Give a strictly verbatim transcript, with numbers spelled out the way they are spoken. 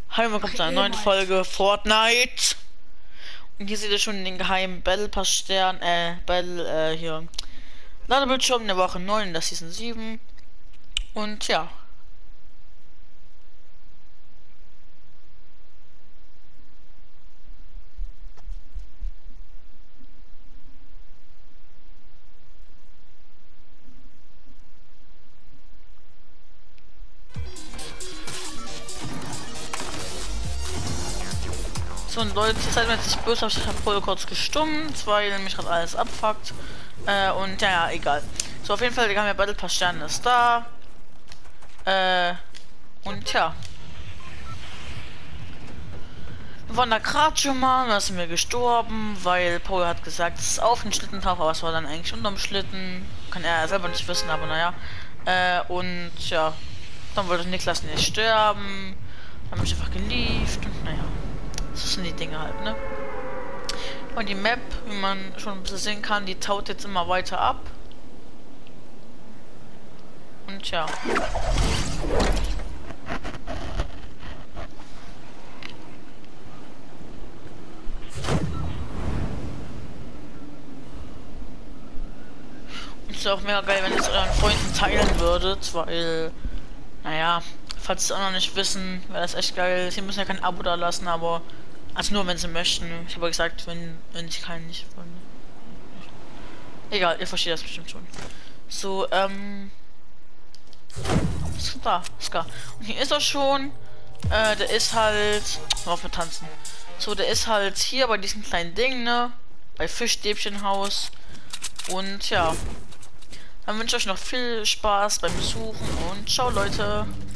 Hallo, willkommen zu einer neuen Folge Fortnite. Und hier seht ihr schon den geheimen Battle Pass Stern, äh, Battle, äh, hier. Ladebildschirm der Woche neun in der Season sieben. Und ja. So, und Leute, seid mir jetzt nicht böse, ich habe vorher kurz gestummt, weil mich gerade alles abfuckt. Äh, und ja, ja, egal. So, auf jeden Fall, der geheime Battle Pass Stern ist da. Äh, und ja. Wir waren da gerade schon mal, da sind wir gestorben, weil Paul hat gesagt, es ist auf den Schlitten drauf, aber es war dann eigentlich unterm Schlitten. Kann er selber nicht wissen, aber naja. Äh, und ja, dann wollte Niklas nicht sterben, haben mich einfach gelieft und naja. So sind die Dinge halt, ne? Und die Map, wie man schon ein bisschen sehen kann, die taut jetzt immer weiter ab. Und ja. Ist auch mega geil, wenn ihr es euren Freunden teilen würdet, weil, naja, falls sie es auch noch nicht wissen, wäre das echt geil. Sie müssen ja kein Abo da lassen, aber, also nur wenn sie möchten. Ich habe gesagt, wenn, wenn ich keinen nicht wollen. Egal, ihr versteht das bestimmt schon. So, ähm, ist da, Ska. Und hier ist er schon. Äh, der ist halt, auf wir tanzen. So, der ist halt hier bei diesem kleinen Ding, ne? Bei Fischstäbchenhaus. Und ja. Dann wünsche ich euch noch viel Spaß beim Besuchen und ciao Leute.